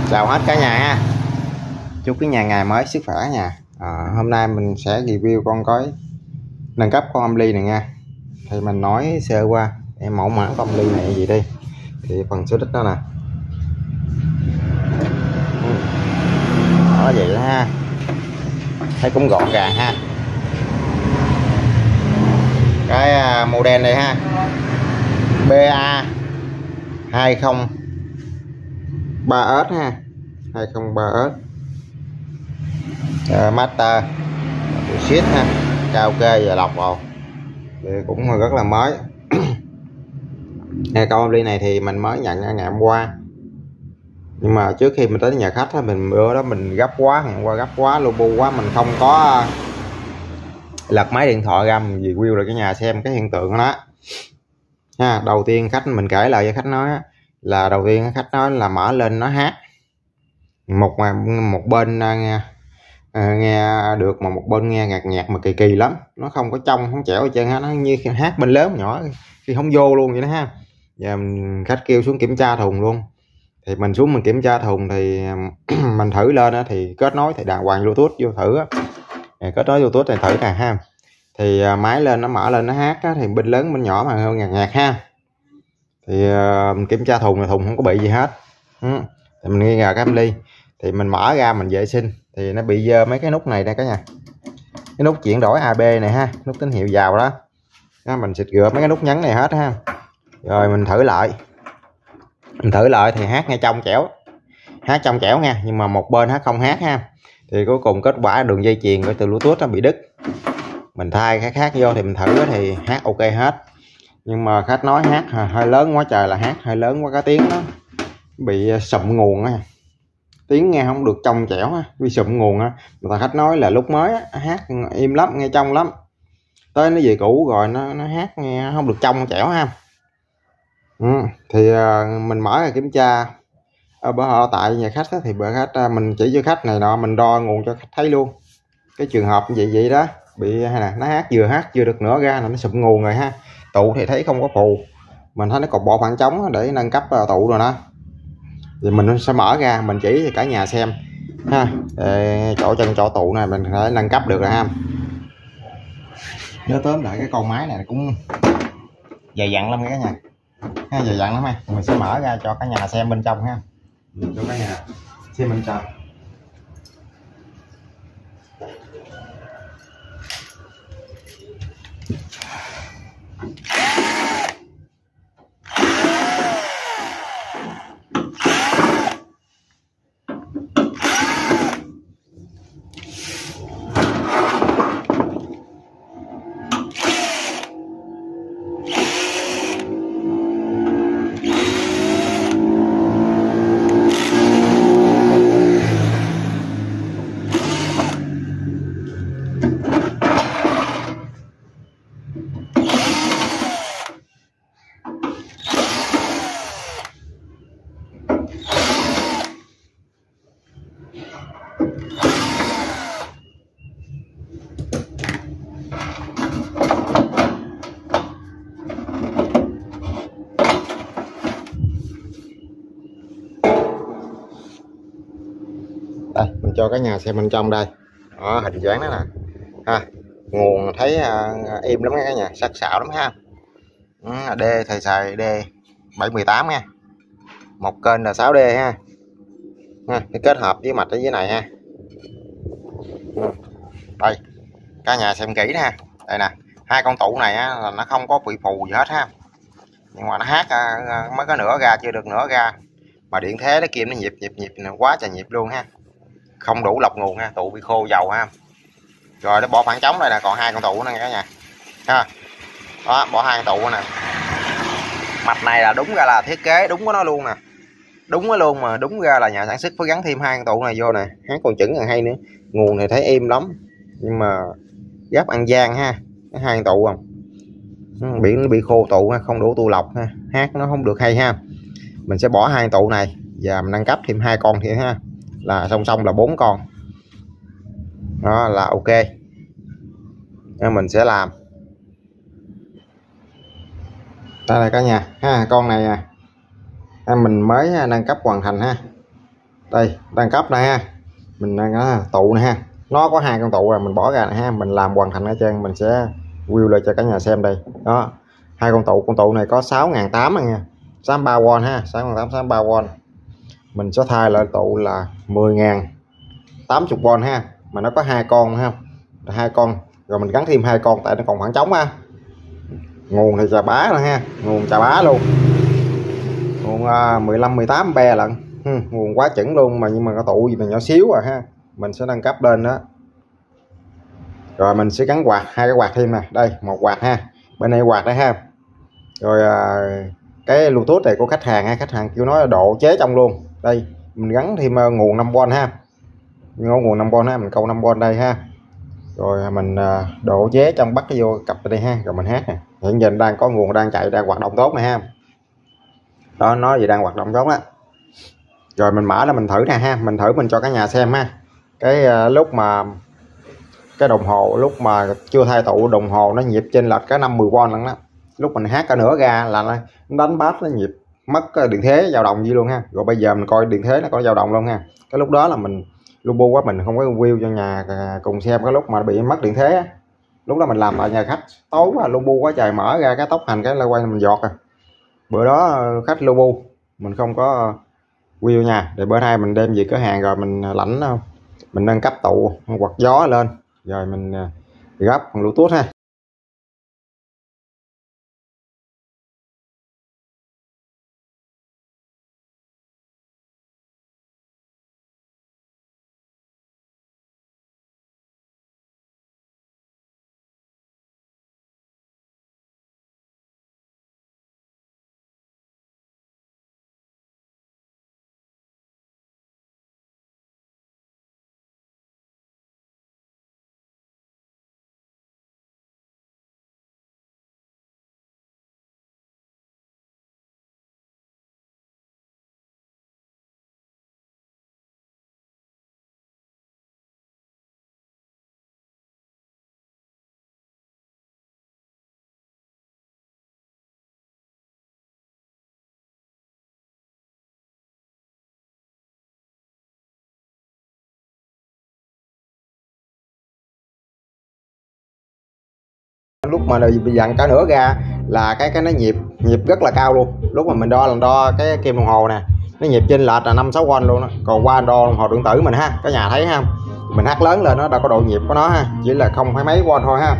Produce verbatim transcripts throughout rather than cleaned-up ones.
Chào hết cả nhà ha. Chúc cái nhà ngày mới sức khỏe nha. À, hôm nay mình sẽ review con cối nâng cấp con âm ly này nha. Thì mình nói sơ qua em mẫu mã con âm ly này gì đi. Thì phần số đích đó nè. Đó vậy đó ha. Thấy cũng gọn gàng ha. Cái model này ha. bê a hai không ba ét ha. hai không ba ét. Uh, master shit ha, cao kê và lọc vào thì cũng rất là mới. Con âm ly này thì mình mới nhận ngày hôm qua, nhưng mà trước khi mình tới nhà khách á, mình bữa đó mình gấp quá, hôm qua gấp quá lu bu quá, mình không có lật máy điện thoại ra mình review lại cái nhà xem cái hiện tượng đó ha. Đầu tiên khách mình kể lại cho khách nói á, là đầu tiên khách nói là mở lên nó hát một một bên nghe À, nghe được mà một bên nghe ngạt nhạt mà kỳ kỳ lắm, nó không có trong không chẻo ở trên nó như hát bên lớn nhỏ khi không vô luôn vậy đó ha. Và khách kêu xuống kiểm tra thùng luôn, thì mình xuống mình kiểm tra thùng thì mình thử lên đó, thì kết nối thì đàng hoàng Bluetooth vô thử á, kết nối Bluetooth này thử nè ha. Thì máy lên nó mở lên nó hát á, thì bên lớn bên nhỏ mà hơn ngạt nhạt ha. Thì uh, kiểm tra thùng là thùng không có bị gì hết. Ừ. Thì mình nghi ngờ cái âm ly, thì mình mở ra mình vệ sinh thì nó bị dơ mấy cái nút này nè cả nhà, cái nút chuyển đổi a bê này ha, nút tín hiệu vào đó, đó mình xịt rửa mấy cái nút nhấn này hết ha. Rồi mình thử lại mình thử lại thì hát nghe trong chẻo, hát trong chẻo nha, nhưng mà một bên hát không hát ha. Thì cuối cùng kết quả đường dây chuyền của từ Bluetooth nó bị đứt, mình thay cái khác vô thì mình thử thì hát ok hết. Nhưng mà khách nói hát hơi lớn quá trời, là hát hơi lớn quá, cái tiếng đó bị sụm nguồn á, tiếng nghe không được trong chẻo á, bị sụm nguồn á. Người ta khách nói là lúc mới á, hát im lắm, nghe trong lắm, tới nó về cũ rồi nó nó hát nghe không được trong chẻo ha. Ừ, thì uh, mình mở ra kiểm tra ở bữa họ tại nhà khách á, thì bữa khách uh, mình chỉ cho khách này nọ, mình đo nguồn cho khách thấy luôn cái trường hợp vậy vậy đó, bị hay là nó hát vừa hát chưa được nữa ra là nó sụm nguồn rồi ha. Tụ thì thấy không có phù, mình thấy nó còn bộ phản trống để nâng cấp uh, tụ rồi đó. Thì mình sẽ mở ra mình chỉ cho cả nhà xem ha. Để chỗ chân chỗ tụ này mình phải nâng cấp được rồi ha. Nhớ tóm lại cái con máy này cũng dày dặn lắm cả nhà ha, dày dặn lắm ha. Mình sẽ mở ra cho cả nhà xem bên trong ha, cho cả nhà xem bên trong. Đây mình cho cả nhà xem bên trong đây, đó, hình dáng đó nè ha. Nguồn thấy uh, im lắm cả nhà, sắc sảo lắm ha. Ừ, D thầy xài D bảy một tám nha, một kênh là sáu D ha, ha cái kết hợp với mạch ở dưới này ha. Ừ. Đây cả nhà xem kỹ ha, đây nè, hai con tụ này á, là nó không có bị phù gì hết ha, nhưng mà nó hát uh, mới có nửa ga, chưa được nửa ga mà điện thế nó kim nó nhịp nhịp nhịp quá trời nhịp luôn ha, không đủ lọc nguồn ha, tụ bị khô dầu ha. Rồi nó bỏ phản trống đây là còn hai con tụ nữa cả nhà ha. Đó, bỏ hai con tụ nè, mạch này là đúng ra là thiết kế đúng của nó luôn nè, đúng nó luôn mà đúng ra là nhà sản xuất phải gắn thêm hai con tụ này vô nè, hát còn chững còn hay nữa. Nguồn này thấy êm lắm, nhưng mà gấp ăn gian ha, cái hai con tụ không biển nó bị khô tụ ha, không đủ tu lọc ha, hát nó không được hay ha. Mình sẽ bỏ hai con tụ này và mình nâng cấp thêm hai con thì ha, là song song là bốn con đó là ok. Nên mình sẽ làm đây là cả nhà ha. Con này à, mình mới nâng cấp hoàn thành ha, Đây đăng cấp này ha, mình đang có tụ này ha, nó có hai con tụ rồi mình bỏ ra này ha, mình làm hoàn thành ở trên mình sẽ view lại cho cả nhà xem đây. Đó, hai con tụ, con tụ này có sáu nghìn tám trăm nha, sáu mươi ba W ha, sáu nghìn tám trăm sáu mươi ba W. Mình sẽ thay lại tụ là mười nghìn tám mươi W ha, mà nó có hai con ha, hai con rồi mình gắn thêm hai con tại nó còn khoảng trống ha. Nguồn thì chà bá rồi ha, nguồn chà bá luôn, nguồn uh, mười lăm mười tám be lận, ừ, nguồn quá chuẩn luôn, mà nhưng mà cái tụ gì mà nhỏ xíu à ha. Mình sẽ nâng cấp lên đó, rồi mình sẽ gắn quạt, hai cái quạt thêm nè, đây một quạt ha, bên này quạt đây ha. Rồi uh, cái Bluetooth này của khách hàng ha, khách hàng kêu nói độ chế trong luôn, đây mình gắn thêm uh, nguồn năm W ha, nguồn năm W ha, mình câu năm W đây ha. Rồi mình uh, độ chế trong bắt cái vô cặp đây ha, rồi mình hát nè, hiện giờ đang có nguồn đang chạy, đang hoạt động tốt này ha. Đó, nó gì đang hoạt động tốt đó. Rồi mình mở là mình thử nè ha, mình thử mình cho cả nhà xem ha. Cái uh, lúc mà cái đồng hồ lúc mà chưa thay tụ, đồng hồ nó nhịp trên lệch cái năm mười W lận đó. Lúc mình hát cả nửa ra là nó đánh bass, nó nhịp mất điện thế dao động gì luôn ha. Rồi bây giờ mình coi điện thế nó có dao động luôn ha. Cái lúc đó là mình lu bu quá, mình không có view cho nhà cùng xem cái lúc mà bị mất điện thế á. Lúc đó mình làm tại nhà khách tối quá, lu bu quá trời, mở ra cái tốc hành cái la quay mình giọt à. Bữa đó khách lu bu mình không có view nha. Để bữa nay mình đem về cửa hàng rồi mình lãnh, mình nâng cấp tụ quạt gió lên, rồi mình gấp bằng Bluetooth ha. Lúc mà bị dặn cả nửa ra là cái cái nó nhịp nhịp rất là cao luôn. Lúc mà mình đo là đo cái kim đồng hồ nè, nó nhịp trên lệch là năm sáu W luôn đó. Còn qua đo đồng hồ điện tử mình ha, cả nhà thấy ha, mình hát lớn lên nó đâu có độ nhịp của nó ha, chỉ là không phải mấy W thôi ha.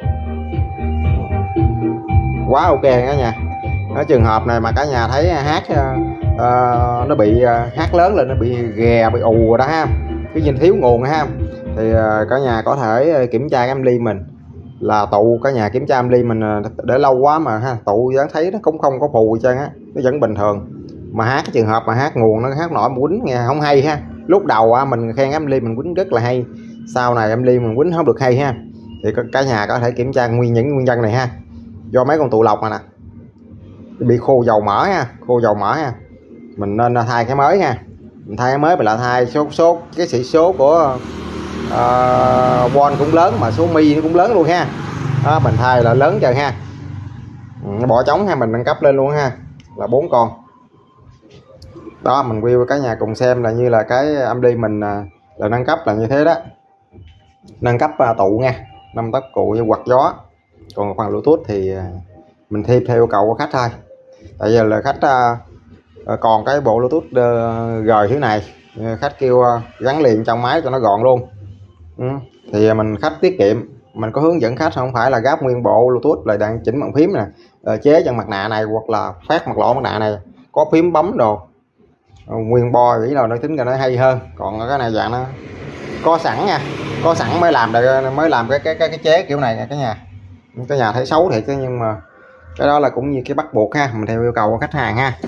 Quá ok cả nhà. Ở trường hợp này mà cả nhà thấy hát uh, nó bị uh, hát lớn lên, nó bị ghè, bị ù rồi đó ha, cái nhìn thiếu nguồn ha, thì uh, cả nhà có thể kiểm tra cái âm ly mình là tụ. Cả nhà kiểm tra âm ly mình để lâu quá mà ha, tụ dáng thấy nó cũng không có phù gì trơn á, nó vẫn bình thường. Mà hát cái trường hợp mà hát nguồn nó hát nổi quýnh nghe không hay ha. Lúc đầu á mình khen âm ly mình quýnh rất là hay, sau này âm ly mình quýnh không được hay ha. Thì cả nhà có thể kiểm tra nguyên những nguyên nhân này ha, do mấy con tụ lọc này nè bị khô dầu mỡ ha, khô dầu mỡ ha. Mình nên thay cái mới ha, mình thay cái mới, mình lại thay số số cái sĩ số của uh, won cũng lớn, mà số mi nó cũng lớn luôn ha. Đó, mình thay là lớn trời ha. Ừ, bỏ trống ha, mình nâng cấp lên luôn ha, là bốn con. Đó, mình view cả nhà cùng xem là như là cái âm ly mình là nâng cấp là như thế đó. Nâng cấp uh, tụ nha, năm tấc cụ với quạt gió. Còn phần Bluetooth thì mình thêm theo yêu cầu của khách thôi. Tại giờ là khách uh, còn cái bộ Bluetooth uh, gời thứ này, khách kêu uh, gắn liền trong máy cho nó gọn luôn. Ừ. Thì mình khách tiết kiệm, mình có hướng dẫn khách, không phải là gáp nguyên bộ Bluetooth lại đang chỉnh bàn phím nè, uh, chế chân mặt nạ này hoặc là phát mặt lỗ mặt nạ này có phím bấm đồ uh, nguyên bo, nghĩ là nó tính ra nó hay hơn. Còn cái này dạng nó có sẵn nha, có sẵn mới làm được, mới làm cái cái cái, cái chế kiểu này nha cả nhà. Cả nhà thấy xấu thiệt chứ, nhưng mà cái đó là cũng như cái bắt buộc ha, mình theo yêu cầu của khách hàng ha.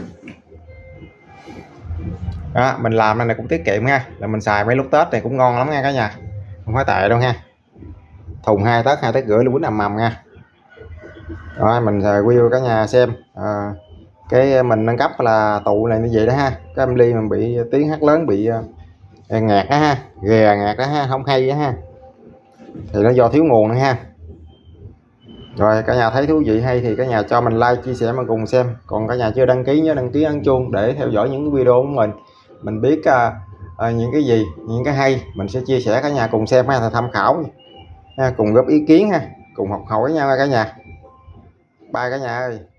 Đó, mình làm này cũng tiết kiệm ha, là mình xài mấy lúc Tết này cũng ngon lắm nha cả nhà, không phải tệ đâu ha. Thùng hai tấc hai tấc rưỡi là quýnh ầm ầm nha. Rồi mình review cả nhà xem à, cái mình nâng cấp là tụ này như vậy đó ha. Cái âm ly mình bị tiếng hát lớn, bị uh, ngạt đó ha, ghè ngạt đó ha, không hay đó ha, thì nó do thiếu nguồn nữa ha. Rồi cả nhà thấy thú vị hay thì cả nhà cho mình like, chia sẻ mà cùng xem. Còn cả nhà chưa đăng ký nhớ đăng ký ấn chuông để theo dõi những cái video của mình. Mình biết uh, à, những cái gì, những cái hay mình sẽ chia sẻ cả nhà cùng xem ha, tham khảo ha, cùng góp ý kiến ha, cùng học hỏi với nhau cả nhà. Bye cả nhà ơi.